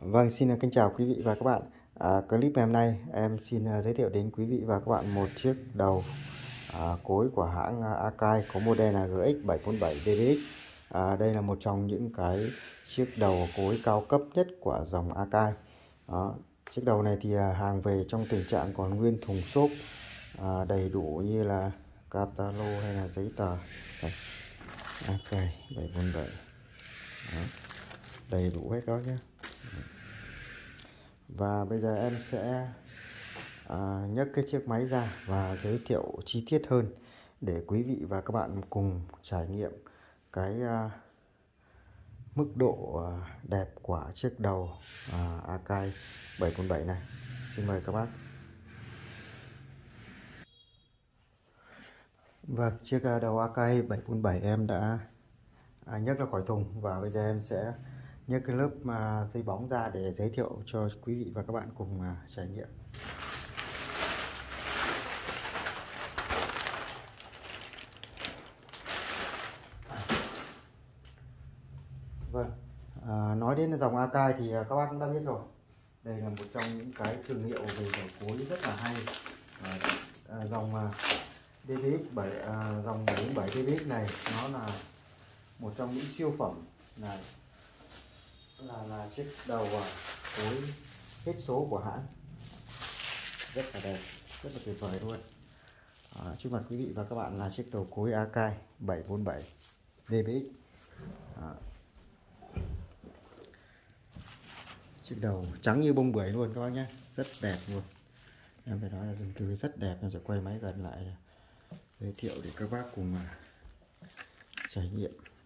Vâng, xin kính chào quý vị và các bạn. Clip ngày hôm nay em xin giới thiệu đến quý vị và các bạn một chiếc đầu cối của hãng Akai có model là GX747 DBX. Đây là một trong những cái chiếc đầu cối cao cấp nhất của dòng Akai. Chiếc đầu này thì hàng về trong tình trạng còn nguyên thùng xốp, đầy đủ như là catalog hay là giấy tờ. Đây, Akai 747. Đó, đầy đủ hết đó nhé. Và bây giờ em sẽ nhấc cái chiếc máy ra và giới thiệu chi tiết hơn để quý vị và các bạn cùng trải nghiệm cái mức độ đẹp của chiếc đầu Akai 747 này. Xin mời các bác. Vâng, chiếc đầu Akai 747 em đã nhấc ra khỏi thùng và bây giờ em sẽ nhấc cái lớp dây bóng ra để giới thiệu cho quý vị và các bạn cùng trải nghiệm. Vâng, nói đến dòng Akai thì các bác cũng đã biết rồi. Đây là một trong những cái thương hiệu về đầu cối rất là hay. Dòng DBX dòng 747 DBX này nó là một trong những siêu phẩm, là chiếc đầu cối hết số của hãng, rất là đẹp, rất là tuyệt vời luôn. Trước mặt quý vị và các bạn là chiếc đầu cối Akai 747 DBX. Chiếc đầu trắng như bông bưởi luôn các bác nhé, rất đẹp luôn. Em phải nói là dùng từ rất đẹp. Em sẽ quay máy gần lại để giới thiệu để các bác cùng trải nghiệm.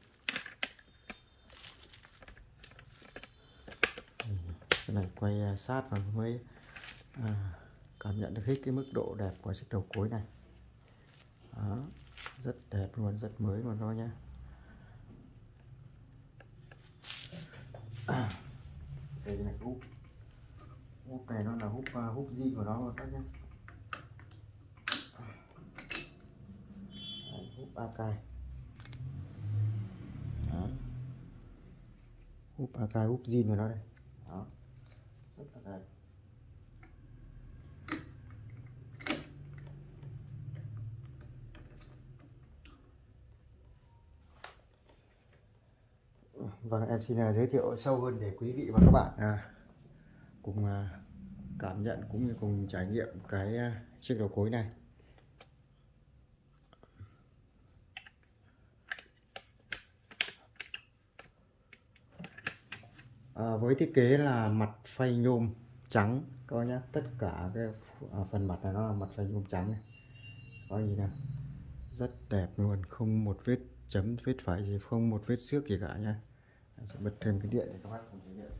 Cái này quay sát vào mới cảm nhận được hết cái mức độ đẹp của chiếc đầu cối này. Đó, rất đẹp luôn, rất mới luôn đó nhé. Đây là húp này, nó là húp zin của nó luôn các nhé. Đấy, húp Akai. Đó, húp Akai, húp zin của nó đây. Đó, rất là đẹp. Vâng, em xin giới thiệu sâu hơn để quý vị và các bạn cùng cảm nhận cũng như cùng trải nghiệm cái chiếc đầu cối này. Với thiết kế là mặt phay nhôm trắng các bác nhé, tất cả cái phần mặt này nó là mặt phay nhôm trắng này, có gì nào rất đẹp luôn, không một vết chấm vết phẩy gì, không một vết xước gì cả nha. Em sẽ bật thêm cái điện để các bác cùng trải nghiệm.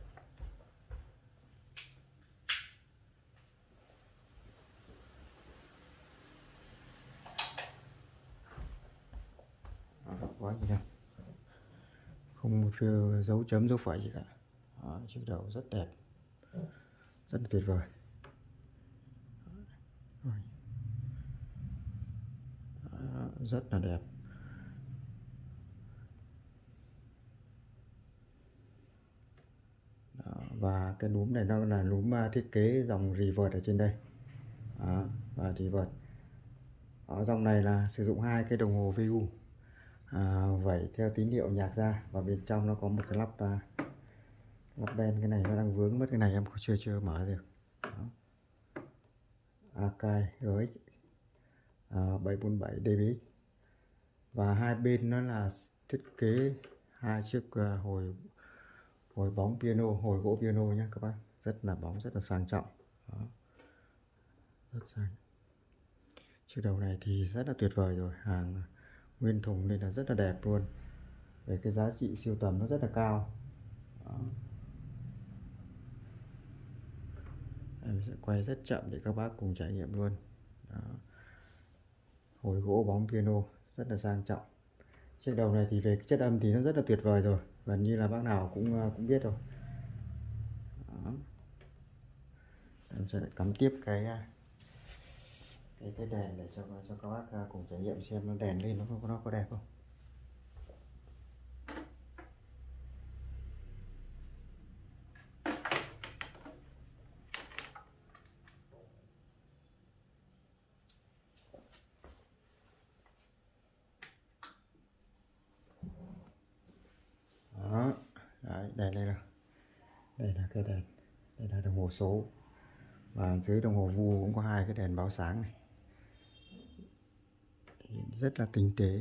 Có gì đâu, không một dấu chấm dấu phẩy gì cả. Đó, chiếc đầu rất đẹp, rất là tuyệt vời. Đó, rất là đẹp. Đó, và cái núm này nó là núm thiết kế dòng reverse ở trên đây. Đó, và reverse ở dòng này là sử dụng hai cái đồng hồ VU vẩy theo tín hiệu nhạc ra, và bên trong nó có một cái lắp ben. Cái này nó đang vướng mất, cái này em chưa mở được. Đó. Akai GX 747 DBX, và hai bên nó là thiết kế hai chiếc hồi bóng piano, hồi gỗ piano nhé các bác, rất là bóng, rất là sang trọng. Đó. Rất sang. Chiếc đầu này thì rất là tuyệt vời rồi, hàng nguyên thùng nên là rất là đẹp luôn. Về cái giá trị sưu tầm nó rất là cao. Đó. Em sẽ quay rất chậm để các bác cùng trải nghiệm luôn. Đó. Hồi gỗ bóng piano rất là sang trọng. Chiếc đầu này thì về cái chất âm thì nó rất là tuyệt vời rồi, gần như là bác nào cũng biết rồi. Đó. Em sẽ cắm tiếp cái đèn để cho các bác cùng trải nghiệm xem nó đèn lên nó có đẹp không. Đèn đây là cái đèn, đây là đồng hồ số, và dưới đồng hồ vu cũng có hai cái đèn báo sáng này, rất là tinh tế.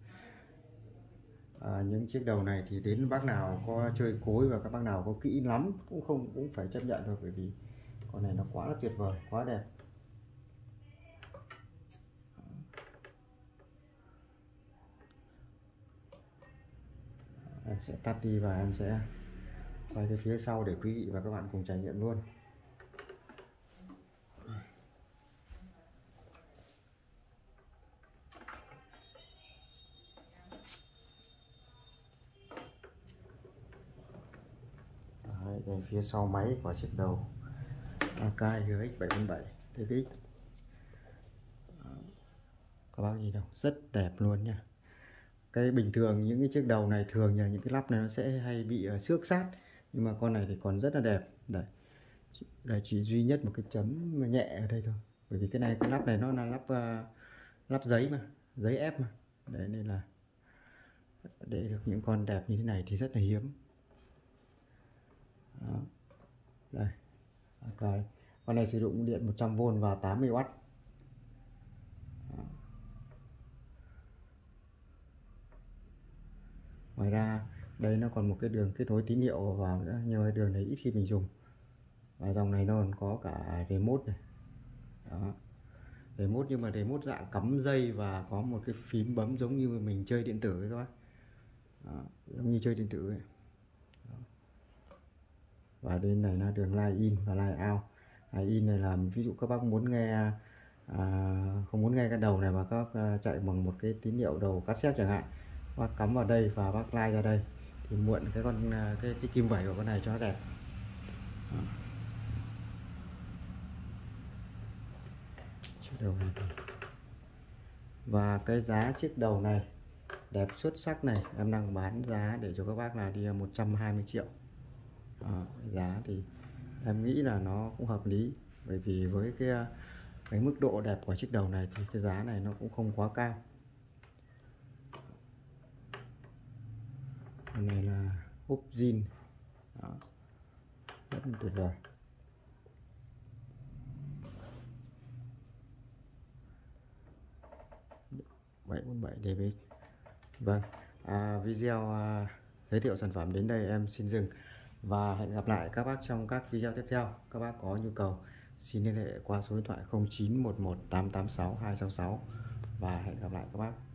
Những chiếc đầu này thì đến bác nào có chơi cối và các bác nào có kỹ lắm cũng phải chấp nhận thôi, bởi vì con này nó quá là tuyệt vời, quá đẹp. Em sẽ tắt đi và em sẽ quay cái phía sau để quý vị và các bạn cùng trải nghiệm luôn. Đấy, đây phía sau máy của chiếc đầu Akai GX 747 TX. Các bác nhìn đâu, rất đẹp luôn nha. Cái bình thường những cái chiếc đầu này thường là những cái lắp này nó sẽ hay bị xước sát, nhưng mà con này thì còn rất là đẹp. Đây chỉ duy nhất một cái chấm nhẹ ở đây thôi, bởi vì cái lắp này nó là lắp giấy mà, giấy ép mà. Đấy, nên là để được những con đẹp như thế này thì rất là hiếm. Đó. Đây, okay. Con này sử dụng điện 100V và 80W. Ngoài ra đây nó còn một cái đường kết nối tín hiệu vào nữa, nhưng mà đường này ít khi mình dùng. Và dòng này nó còn có cả remote này. Đó. Remote, nhưng mà remote dạng cắm dây và có một cái phím bấm giống như mình chơi điện tử ấy các bác. Đó, giống như chơi điện tử ấy. Đó. Và bên này là đường line in và line out. Line in này là ví dụ các bác muốn nghe không muốn nghe cái đầu này mà các bác chạy bằng một cái tín hiệu đầu cassette chẳng hạn, bác cắm vào đây và bác line ra đây thì muộn cái kim vẩy của con này cho nó đẹp. Đó. Chiếc đầu này và cái giá chiếc đầu này đẹp xuất sắc này em đang bán giá để cho các bác là đi 120 triệu. Đó, giá thì em nghĩ là nó cũng hợp lý, bởi vì với cái mức độ đẹp của chiếc đầu này thì cái giá này nó cũng không quá cao. Con này là ốp zin, rất là tuyệt vời. DBX. Vâng, video giới thiệu sản phẩm đến đây em xin dừng, và hẹn gặp lại các bác trong các video tiếp theo. Các bác có nhu cầu xin liên hệ qua số điện thoại 0911 886 266 và hẹn gặp lại các bác.